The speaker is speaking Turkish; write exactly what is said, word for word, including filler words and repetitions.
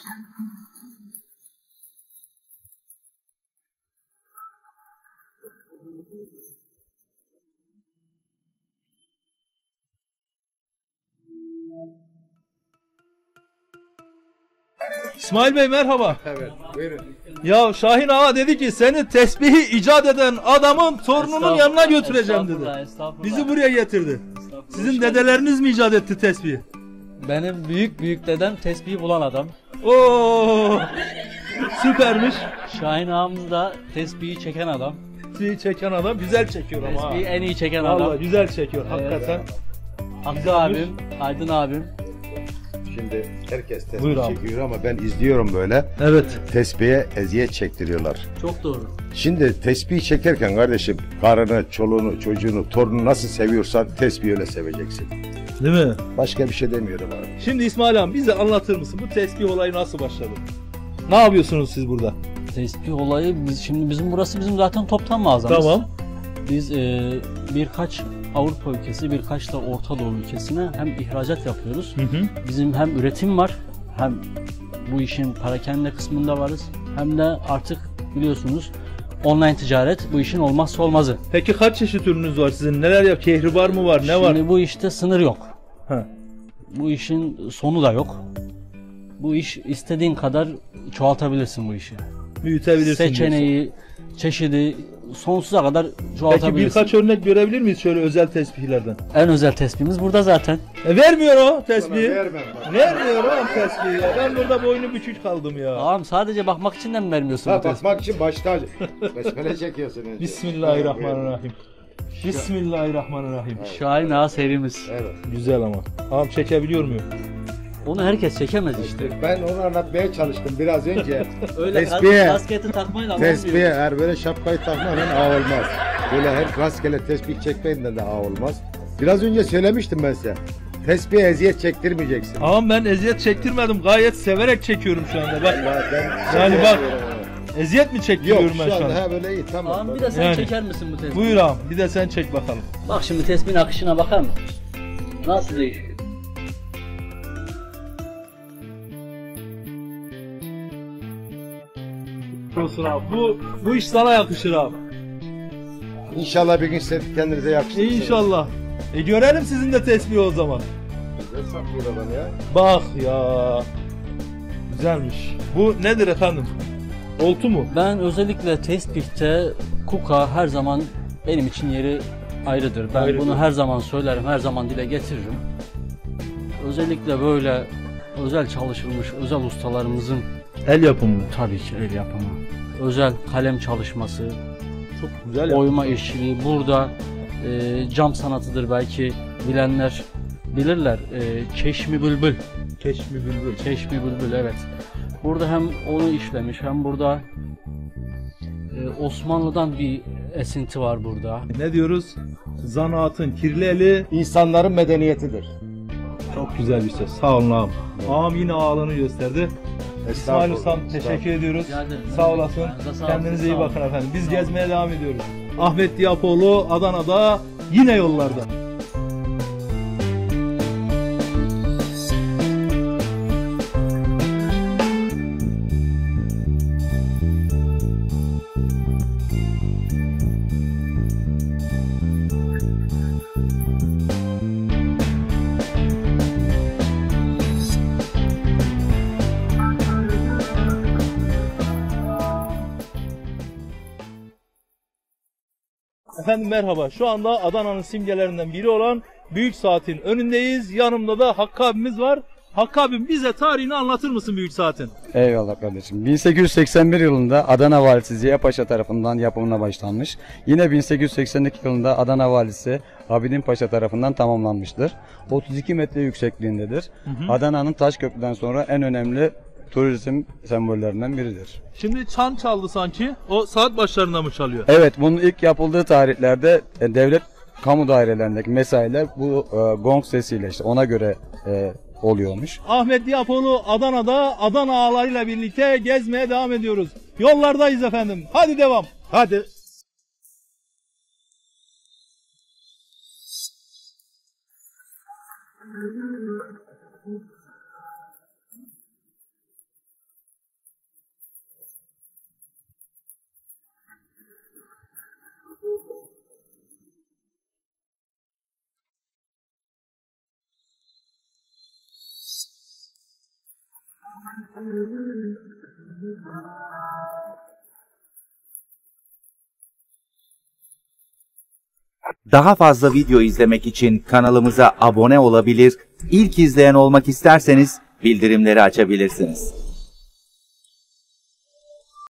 İsmail Bey merhaba. Evet, buyurun. Ya Şahin Ağa dedi ki seni tesbihi icat eden adamın torununun yanına götüreceğim dedi. Estağfurullah, estağfurullah. Bizi buraya getirdi. Sizin dedeleriniz mi icat etti tesbihi? Benim büyük büyük dedem tesbihi bulan adam. Oo! Süpermiş. Şahin ağamız da tesbihi çeken adam. Tesbihi çeken adam güzel çekiyor ama. ha. Tesbihi en iyi çeken Vallahi adam. güzel çekiyor hakikaten. Hakkı abim, Aydın abim. Şimdi herkes Buyur tesbih abi. çekiyor ama ben izliyorum böyle. Evet. Tesbihe eziyet çektiriyorlar. Çok doğru. Şimdi tesbih çekerken kardeşim karını, çoluğunu, çocuğunu, torununu nasıl seviyorsan tesbih öyle seveceksin. Değil mi? Başka bir şey demiyorum abi. Şimdi İsmail abi bize anlatır mısın? Bu tesbih olayı nasıl başladı? Ne yapıyorsunuz siz burada? Tesbih olayı biz, şimdi bizim burası bizim zaten toptan mağazamız. Tamam. Biz e, birkaç Avrupa ülkesi, birkaç da Orta Doğu ülkesine hem ihracat yapıyoruz. Hı hı. Bizim hem üretim var, hem bu işin parakende kısmında varız. Hem de artık biliyorsunuz online ticaret bu işin olmazsa olmazı. Peki kaç çeşit ürününüz var sizin? Neler yap? Kehribar mı var? Ne Şimdi var? bu işte sınır yok. Ha. Bu işin sonu da yok. Bu iş istediğin kadar çoğaltabilirsin bu işi. Büyütebilirsin diyorsun. Seçeneği, çeşidi sonsuza kadar Peki çoğaltabilirsin. birkaç örnek görebilir miyiz şöyle özel tesbihlerden? En özel tespihimiz burada zaten. E vermiyor o tesbihi. vermem bak. Vermiyor o tesbihi ya. Ben burada boynu bükük kaldım ya. Ağam sadece bakmak için de mi vermiyorsun bu Ha, tespihi? bakmak için başta besmele çekiyorsun önce. Bismillahirrahmanirrahim. Bismillahirrahmanirrahim. Şahin Ağa serimiz. Evet. Güzel ama. Ağam çekebiliyor muyum? Onu herkes çekemez işte. Ben onu anlatmaya çalıştım biraz önce. Öyle Tesbihe- kasketi takmayla Tesbihe olmuyor. eğer böyle şapkayı takmadan ağ olmaz. Böyle her rastgele tesbih çekmeyin de ağ olmaz. Biraz önce söylemiştim ben size. Tesbihe eziyet çektirmeyeceksin. Ağam ben eziyet çektirmedim. Gayet severek çekiyorum şu anda. Bak. Vallahi ben Yani bak. Yok Eziyet mi çektiriyorum ben şu şu anda anda? ha böyle iyi tamam. Ağam bir de sen Yani. çeker misin bu tespihi? Buyur ağam. Bir de sen çek bakalım. Bak şimdi tespihin akışına bakar mısın? Nasıl değişiyor? Olsun abi. Bu, bu iş sana yakışır abi. İnşallah bir gün size kendinize yakıştırırsınız. İnşallah. E görelim sizin de tesbih o zaman. Güzel saklıyor adam ya. Bak ya. Güzelmiş. Bu nedir efendim? Oltu mu? Ben özellikle tespihte kuka her zaman benim için yeri ayrıdır. Ben Ayrıdır. bunu her zaman söylerim, her zaman dile getiririm. Özellikle böyle özel çalışılmış özel ustalarımızın El yapımı. tabii ki el yapımı, özel kalem çalışması, Çok güzel yapım. oyma işçiliği burada e, cam sanatıdır belki bilenler bilirler. E, Çeşmi Bülbül. Keşmi bülbül. Çeşmi Bülbül evet. Burada hem onu işlemiş hem burada e, Osmanlı'dan bir esinti var burada. Ne diyoruz? Zanaatın kirli eli. İnsanların medeniyetidir. Çok güzel bir söz. Sağ olun ağam. Ağam yine ağalığını gösterdi. İsmail Ustam teşekkür ediyoruz. Rica ederim. Sağ olasın. Ayağınıza sağlık. Kendinize iyi Sağ olun. bakın efendim. Biz Sağ olun. gezmeye devam ediyoruz. Ahmet Diyapoğlu Adana'da yine yollarda. Efendim merhaba. Şu anda Adana'nın simgelerinden biri olan Büyük Saat'in önündeyiz. Yanımda da Hakkı abimiz var. Hakkı abim bize tarihini anlatır mısın Büyük Saat'in? Eyvallah kardeşim. bin sekiz yüz seksen bir yılında Adana Valisi Ziya Paşa tarafından yapımına başlanmış. Yine bin sekiz yüz seksen iki yılında Adana Valisi Abidin Paşa tarafından tamamlanmıştır. otuz iki metre yüksekliğindedir. Adana'nın Taşköprü'den sonra en önemli turizm sembollerinden biridir. Şimdi çan çaldı sanki. O saat başlarında mı çalıyor? Evet, bunun ilk yapıldığı tarihlerde e, devlet kamu dairelerindeki mesailer bu e, gong sesiyle işte ona göre e, oluyormuş. Ahmet Diyapoğlu Adana'da Adana ağalarıyla birlikte gezmeye devam ediyoruz. Yollardayız efendim. Hadi devam. Hadi. Daha fazla video izlemek için kanalımıza abone olabilir, ilk izleyen olmak isterseniz bildirimleri açabilirsiniz.